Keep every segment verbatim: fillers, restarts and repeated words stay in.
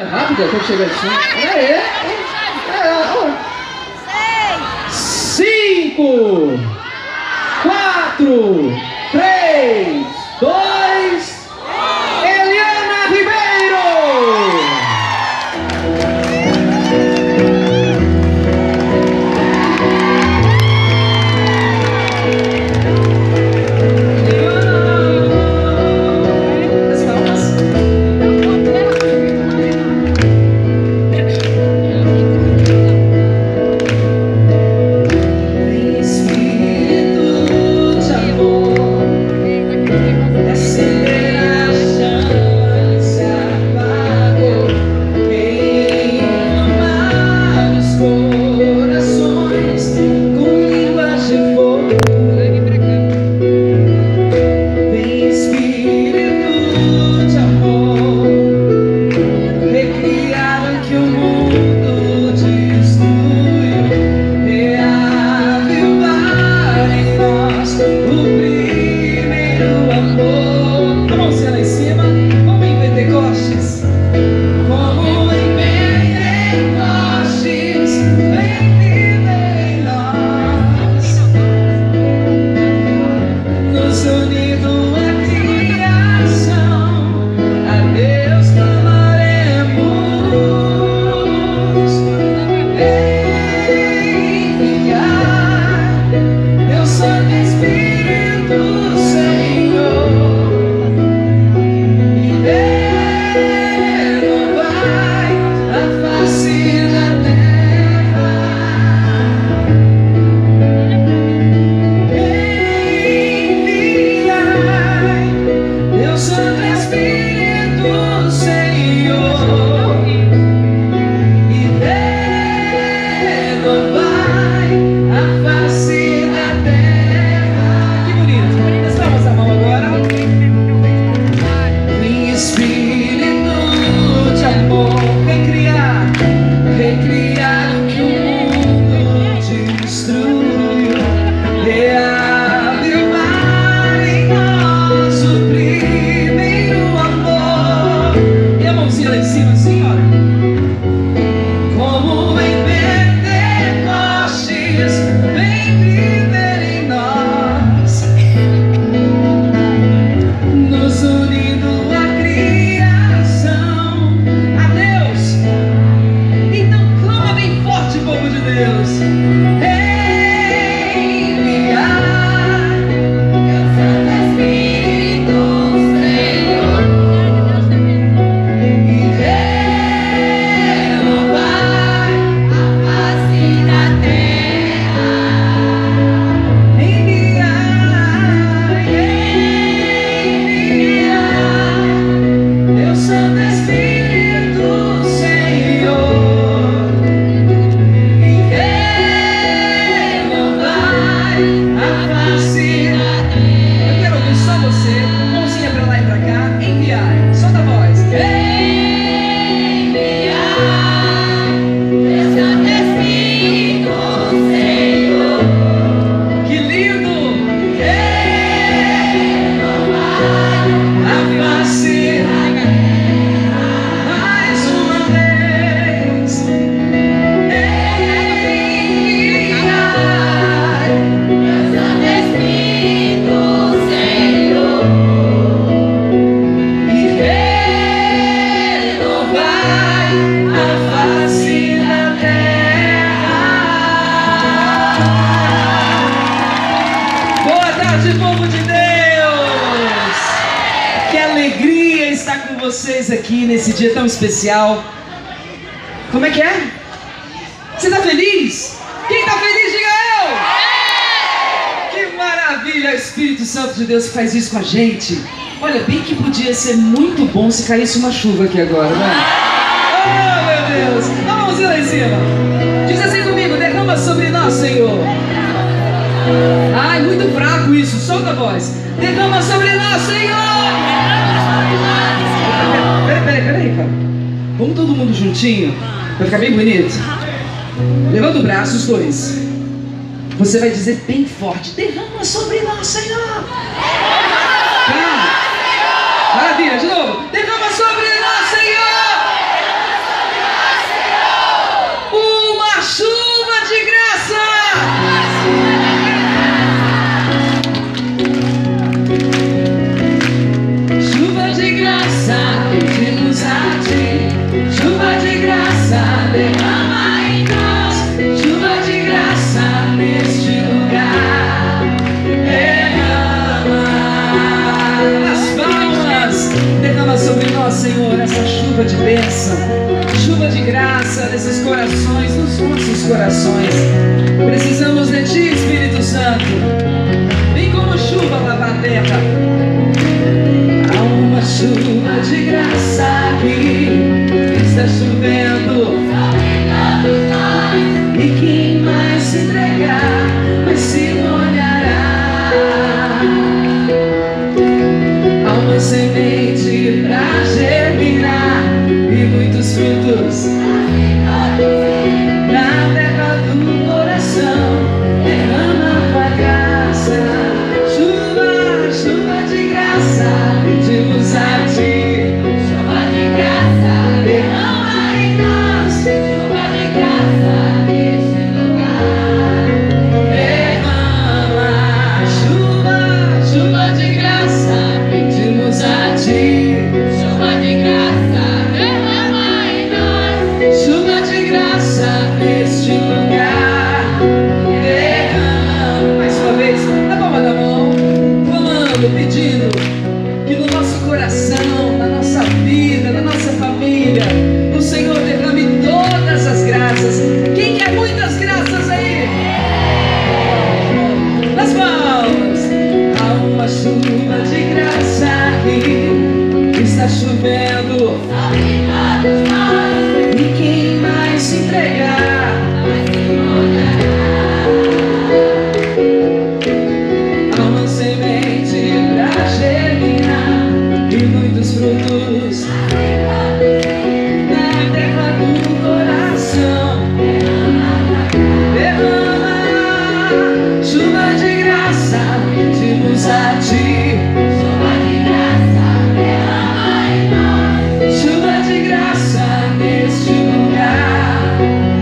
Mais rápido, até chegar assim. É, é. Cinco, quatro, três, dois, Eliana Ribeiro! Aqui nesse dia tão especial. Como é que é? Você tá feliz? Quem tá feliz, diga eu! Que maravilha, o Espírito Santo de Deus que faz isso com a gente. Olha, bem que podia ser muito bom se caísse uma chuva aqui agora, né? Oh, meu Deus! Dá uma mãozinha lá em cima. Diz assim comigo, derrama sobre nós, Senhor. Ai, muito fraco isso, solta a voz. Derrama sobre nós, Senhor. Peraí, peraí, peraí, cara. Vamos todo mundo juntinho? Vai ficar bem bonito? Levanta o braço, os dois. Você vai dizer bem forte: derrama sobre nós, Senhor. Calma. Maravilha, de novo. Derrama sobre nós, Senhor. bênção, chuva de graça nesses corações, nos nossos corações. Precisamos de Ti, Espírito Santo. Vem como chuva lavar a terra. Há uma chuva de graça aqui, está chovendo. E quem mais se entregar, mas se molhará. Há uma semente pra germinar e muitos frutos na terra do coração. Derrama tua graça, chuva, chuva de graça, pedimos a Ti. Chuva de graça, derrama em nós, chuva de graça neste lugar. Derrama, chuva, chuva de graça, pedimos a Ti. Chuva de graça, derrama em nós, chuva de graça neste lugar. Derrama, mais uma vez, na palma da mão, clamando, pedindo que no nosso coração, na nossa vida, na nossa família, o Senhor derrame todas as graças. Quem quer muitas graças aí? Nas palmas. Há uma chuva de graça aqui, está chovendo. E quem mais se entregar, há uma semente pra germinar e muitos frutos na terra do coração. Derrama, chuva de graça, pedimos a Ti. Chuva de graça, derrama em nós, chuva de graça neste lugar.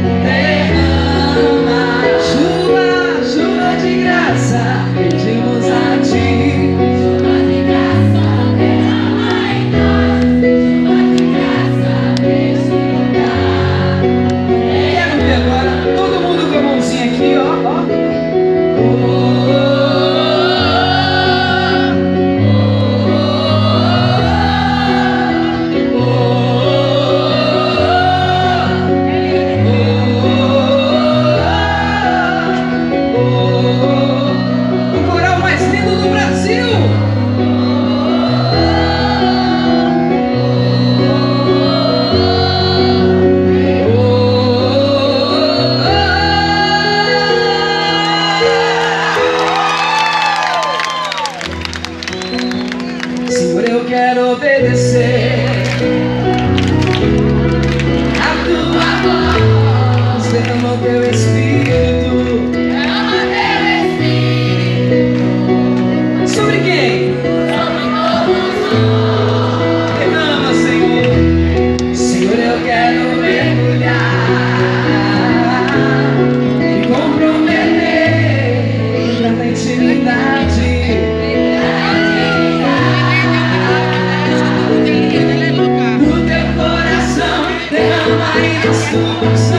Derrama, chuva, chuva de graça, pedimos a Ti. Chuva de graça, derrama em nós, chuva de graça neste lugar. Quero ver agora todo mundo com a mãozinha aqui, ó, ó. O coral mais lindo do Brasil. Senhor, eu quero obedecer a Tua voz. Derrama o Teu Espírito. Derrama Teu Espírito. Sobre quem? Sobre todos nós. Derrama, Senhor. Senhor, eu quero mergulhar e comprometer, entrar na intimidade. No Teu coração, derrama em nós tudo.